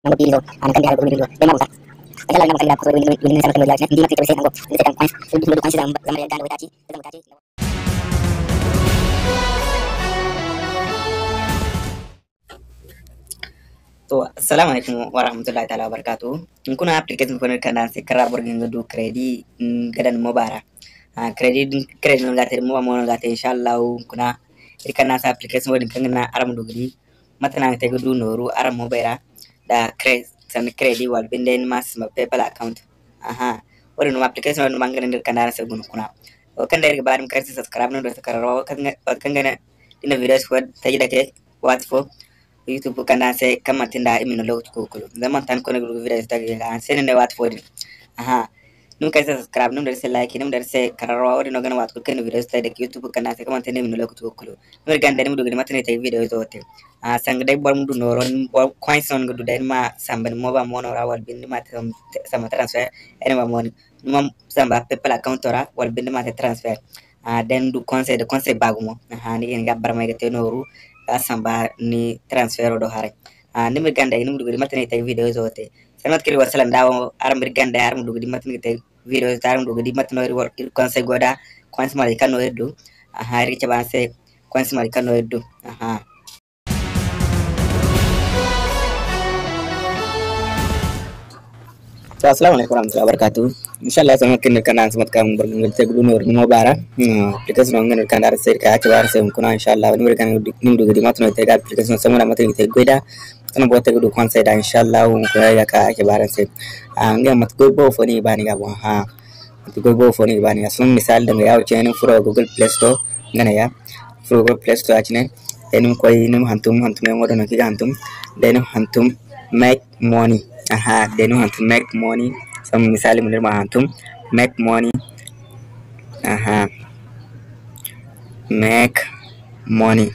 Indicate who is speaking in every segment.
Speaker 1: nango pili an kan dia ko bindo be ma uta kala na kan ko wini sama kan dia ndi ma tete nango ndi kan coins ndi do coins zamba ya dalo tati to assalamu alaikum warahmatullahi taala wabarakatuh kuna application ko kan se kara borgin do credit gadan mobara credit no gate mo mo gate inshallah kuna irkana sa application woni kan na aram dogri matana te gudu noru aram mobara da credit wal binden mas ma PayPal account woni no application no mangane ndir kanara se gun kuna o kan der barim karti subscribe no do sakaro kan ngana ina videos ko taji dake what for YouTube kana se kama tinda imino logo kukulu zaman tan ko nagru videos tagi ga sen ne what for num kai subscribe num der se like num der se kararo ori no gana wat ko ken videos tagi YouTube kana se kama tinda imino logo kukulu num gande num do matane tay videos do te sang dai bor mum du no ron coins on gudu dai ma samban mo ba mo no rawal bindi ma sama transfer ene ma mon mum samba PayPal account ora wal bindi ma transfer den du conseil bagumo ni en gabbar may te noru samba ni transfer do hare ni mi ganda ni mudugudi matane tay video zote sanat kili wasalan dawo aram bir ganda aram dugudi matane tay video taram dugudi matano wor conseil goda conseil mari kano eddu ri chabanse conseil mari kano eddu Assalamualaikum warahmatullahi wabarakatuh. Insyaallah sama kini kanan semat kamu bergabung tegulu nur mo bara. Aplikasi nongen kan ada ser ka acabar sem kuna insyaallah ni berkan nim duga di matno tega aplikasi sama na matri te goida. Kana bo tegulu konse da insyaallah ko ya ka acabar sem. Ngam mat go bo foni bani ga bo mat go bo foni bani sun misal da ya chene furo Google Play Store ngana ya. Furo Google Play Store achine enum koy nim hantum ngodo no ki hantum denum hantum make money. They know how to make money. Some misali munir hantum make money. Make money.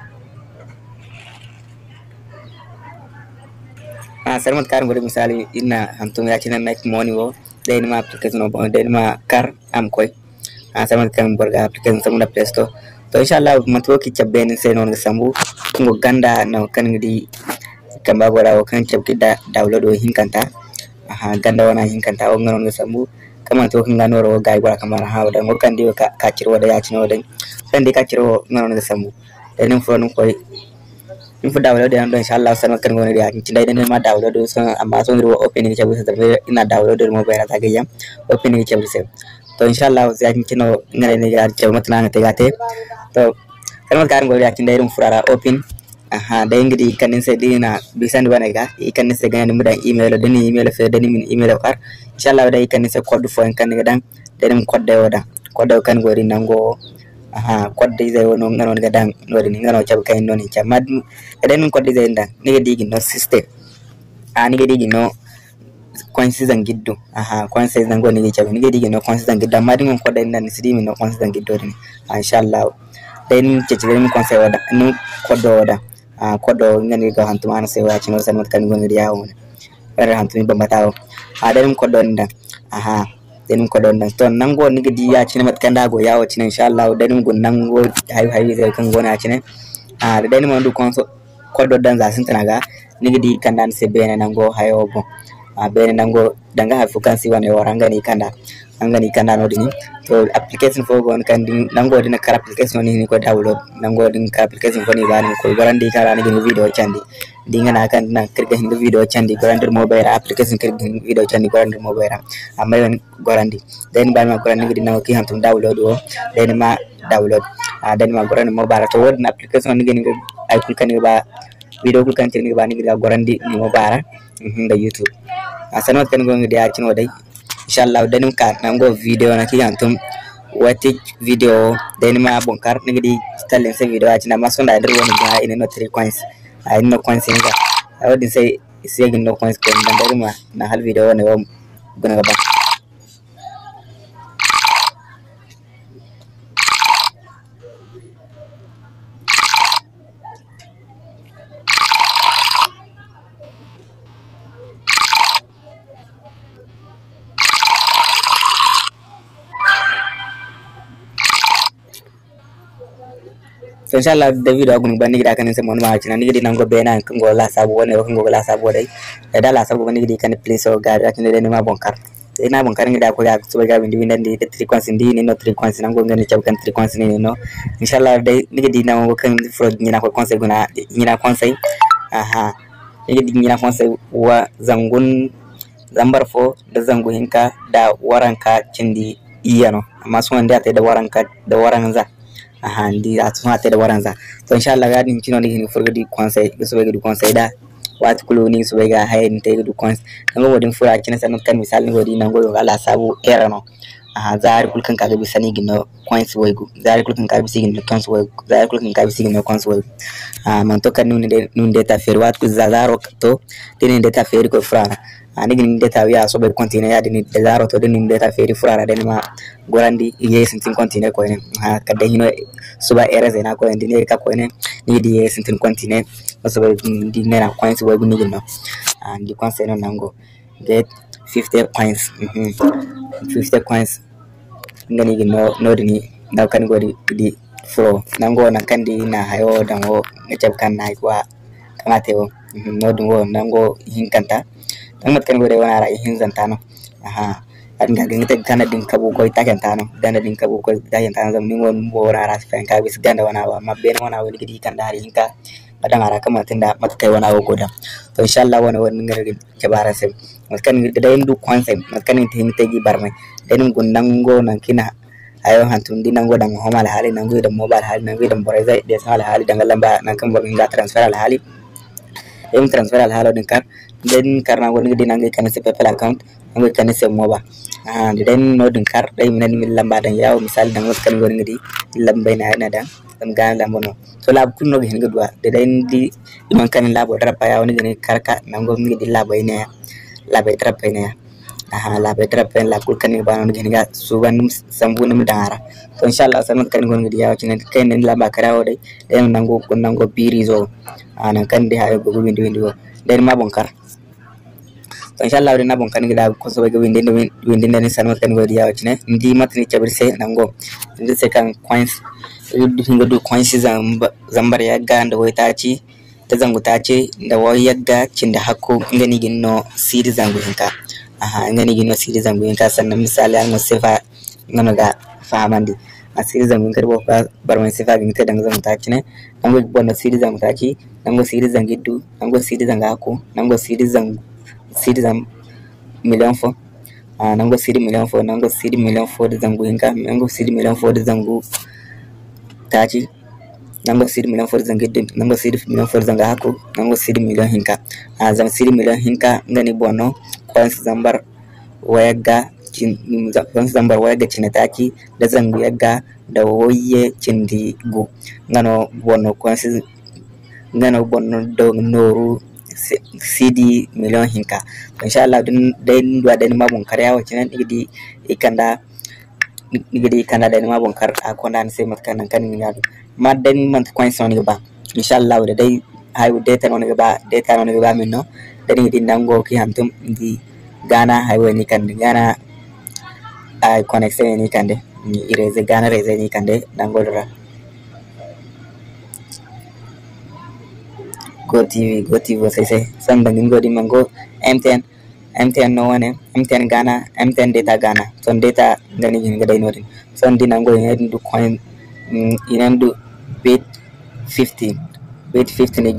Speaker 1: Sarmat kar ngori misali inna hantum ya china make money wo. They know application of they know kar am koi. Sarmat kan borga application samuna Play Store. To inshallah matwo ki chabben se non sambu ngo ganda na kan ngidi kamba bora o kan chabki da download o hinkanta ganda wana hinkanta o nganon sambu kama to kan ngano ro gai bora kamara ha da ngor kan diwa ka ciro da ya cino da kan di ka ciro nganon sambu da nim fo num koy nim fo download da inshallah sama kan ngoni ya ci dai den ma download so amma so ngiro open ni chabu sa ina download mo bayra ta gayam open ni chabu se to inshallah ya cino ngare ni ya chabu matna ngate gate to kan ngori ya ci dai rum furara open da ngidi kan se dina bisan bana ga ikan se gani mudan email dani email fe dani min email kar inshallah da ikan se code fo en kan ga dan dem code woda code kan gori nango code zai wono ngano ga dan wori ni ngano chab kay noni chamad den code zai dan ni digi no system ni digi no coincidences giddu coincidences nango ni chab ni digi no coincidences gidda madi mon code nan sidi min no coincidences giddo ni inshallah den chechire mi conseil woda no code woda kodo ngani ga hantuma se wa chino san mat kan ngoni yawo era hantumi bambatawo den kodo ndan den kodo ndan to nango ni gidi ya chino mat kan dago yawo chino inshallah den gun nango hay zai kan gona chino den mo ndu konso kodo dan za sin tanaga ni gidi kan dan se bene nango hayo bo bene nango danga ha fukansi wane waranga ni kanda angani kanda no dini to application fo gon kan nango dina kar application ni ko download nango din ka application fo ni bani ko garandi kala ni video chandi dinga na kan na kirga hinga video chandi garandir mobile application kirga video chandi garandir mobile amma yon garandi den ba ma garandi dina ki hantum download o den ma download den ma garandi mobile to won application ni gani ay kul kan ba video kul kan ni ba ni garandi ni mobile da YouTube asanot kan gon dia chino dai inshallah denum ka nango video na ki antum wati video denima bonkar nigdi stalen se video achina masunda der woni ga ine no 3 coins ay no coins inga awdi say segi no coins ko ndandarima na hal video ne wo gona ga ba So inshallah da video gun bani gida kan sai mon ma cinan ni gidi nan go bena kan go la sabu woni kan go la sabu dai da la sabu bani gidi kan please so ga da kin da ni ma bonkar ina bonkar ngida ko ya so ga windi windi de frequency ndi ni no frequency nan go ngani chab kan frequency ni no inshallah dai ni gidi nan go kan fraud ni na ko conseil guna ni na conseil aha ni gidi ni na conseil wa zangun zambar fo da zangu hinka da waranka cindi iyano amma sun wanda ta da waranka da waranza aha ndi atuma ta da waranza to inshallah ga din kino ni furgadi conseil so be gidi conseil da wat kulo ni so be ga hayin ta gidi conseil nan go din fura kina sanan kan misali go di nan go ala sabu erano aha zari kulkan ka bi sani gino coins waygu zari kulkan ka bi sigin coins waygu zari kulkan ka bi sigin coins waygu man to kan nun de ta fer wat ku zazaro to tin de ta fer ko frana ani gin de ta wiya so be continue ya din de zaro to din de ta fer frana den ma gorandi ye sintin continue ko ne ha kadda hino suba erase na ko ndi ne ka ko ne ni di ye sintin continue so be di ne na coins waygu ni gino and the coins no nango get 50 coins 50 coins ngani gino no dini da kan godi di flow nango na kandi na hayo dango ngecap kan na kwa kamate wo no dungo nango hinkanta tamat kan gode wana ra hinzanta no aha adinga ngite kana din kabu ko itakanta no dana din kabu ko itakanta zam ningo mbo ra fan ka bis ganda wana wa mabbe wana wani gidi kan dari hinka badang ara kama tinda matkai wana wo goda to inshallah wana wani ngari jabara sem matkan da indu concept matkan tin tegi barmai denum gundango nan kina ayo hantun dinango dan homal hali nango da mobile hali nango da boreza de sala hali dan lamba nan kan borga ga transfer al hali em transfer al halo din kar den karna woni dinango kan se PayPal account nango kan se moba den no din kar dai minan min lamba dan yawo misal dan kan woni ngidi lamba na dan dan ga lamba no so lab kunno ge hinga dua de den di man kan labo dara pa yawo ni karka nango ngidi labo ine labo dara pa ine aha la betra pen la kul kan ba non geniga suban sambu nim dara to inshallah sanat kan gon ngidi yawo cinen ken nen la bakara wode den nango kon nango birizo ana kan de hayo go windi windi wo den ma bonkar to inshallah den na bonkar ngida ko so be windi nen sanat kan godi yawo cinen ndi matni chabirse nango ndi se kan coins hinga du coins zambar ya ga ndo woitaci ta zangu tace da wayagga cinda hakko ngani ginno siri zangu hinka aha ngani gino siri zangu ka sannan misali an sefa ngana ga fahamandi asiri zangu karbo ba barman sefa ginte dan zangu ta kine nango bonna siri zangu ta ki nango siri zangiddu nango siri zanga ko nango siri zang million fo nango siri million fo nango siri million fo da zangu hinka nango siri million fo da zangu ta ki nango siri million fo da zangiddu nango siri million fo da zanga ko nango siri million hinka zang siri million hinka ngani bonno kwansi zambar wayaga zambar wayaga cinataki da zangu yaga da woye cindi gu ngano bonno kwansi ngano bonno do noru CD million hinka inshallah den dua den mabon karyawo cinan igidi ikanda da mabon kar akonda sai matkan kan ngado madden man kwansi on ba inshallah da dai hayu data on ga minno dari di nango ki hantum di Ghana highway ni kande Ghana connection ni kande ni ireze Ghana reze ni kande nango dora go TV sai san dangin godi mango MTN no one MTN Ghana MTN data Ghana son data ngani hinga dai nodin son di nango yen du coin inandu bit 50 ni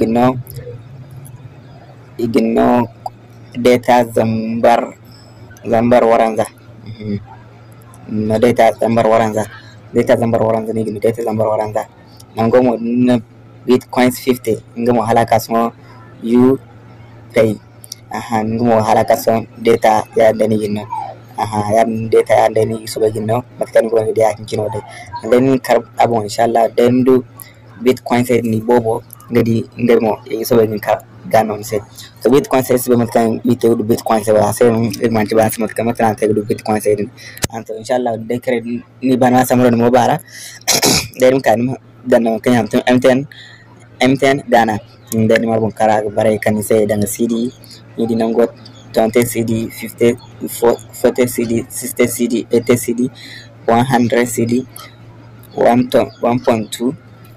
Speaker 1: igno data zambar waranza no data zambar waranza ni gino data zambar waranza nango mo bitcoins 50 ngamo halaka so you pay aha ngamo halaka so data ya dani gino aha ya data ya dani so gino matkan go ngidi akin kino de den kar abon inshallah den du bitcoins ni bobo ngadi ngamo so gin kar ganon se to bitcoin se be matkan ite du bitcoin se ba se man ti ba se matkan matkan te du bitcoin se din anto inshallah de kre ni bana samro mo bara den kan dan kan am MTN Ghana den mar bon kara bare kan se dan CD ni di nango 20 CD 50 40 CD 60 CD 80 CD 100 CD 1.2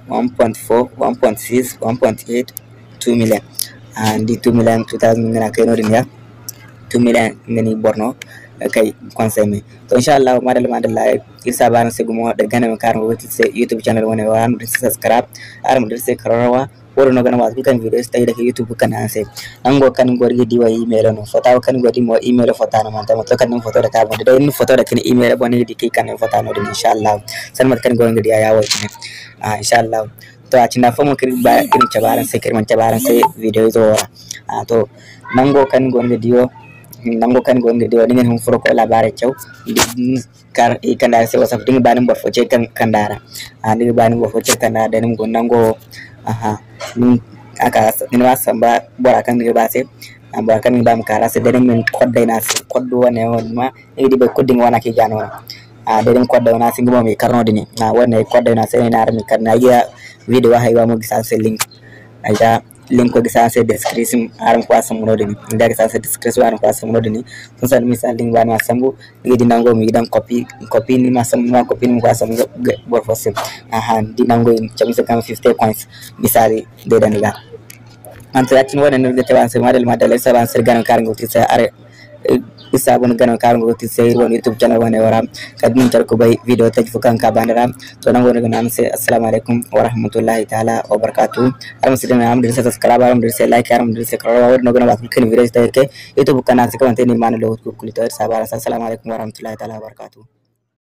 Speaker 1: 1.4, 1.6, 1.8, 2 million. And the 2 million 2000 ngana kay no dinya 2 million ngani borno kay conseil mi to inshallah madalla irsa bana segumo da gana mi karno wati se YouTube channel woni wanu din subscribe aram dir se karawa woro no gana wasu kan video stay da YouTube kan an se ango kan gori diwa email no foto kan gori mo email foto na manta to kan foto da ka bonde da in foto da kan email boni di kai kan foto no din inshallah san mat kan gori ngadi ya wati inshallah to a cinda fomo kiri ba irin cabaran sai kirman cabaran sai video zo to nango kan gonga dio dingen hum furo ko labare chaw kar e kandara sai wasaf dinga banin bor foce kan kandara dinga banin bor foce kandara da nim gon nango nin aka nin wasamba bora kan dinga base bora kan bam kara sai da min kodde na koddo wane on ma e di be kodding wana ki jano deden kodde wana singo mi karno dini wane kodde na sai na armi kan ya video wa haywa mo gisa se link aja link ko gisa se description aram ko asam no dini nda gisa se description aram ko asam no dini sun san misal link ba na sambu ngi dinango mi dan copy ni masam ma copy ni ko asam bor fosse dinango in chamse kam 50 coins misali de dan ga antratin wona no de tawan se madal saban ser gan kar ngoti se are isa bon gana kar ngoti se won YouTube channel wona wara kadin tar ko bay video taj fukan ka bandara to nan wona gana se assalamu alaikum wa rahmatullahi ta'ala wa barakatuh aram sidina am dir subscribe aram dir se like aram dir se karawa wona gana wa kan video ta ke YouTube kana se kan te ni man lo ko kulito sabara assalamu alaikum wa rahmatullahi ta'ala wa barakatuh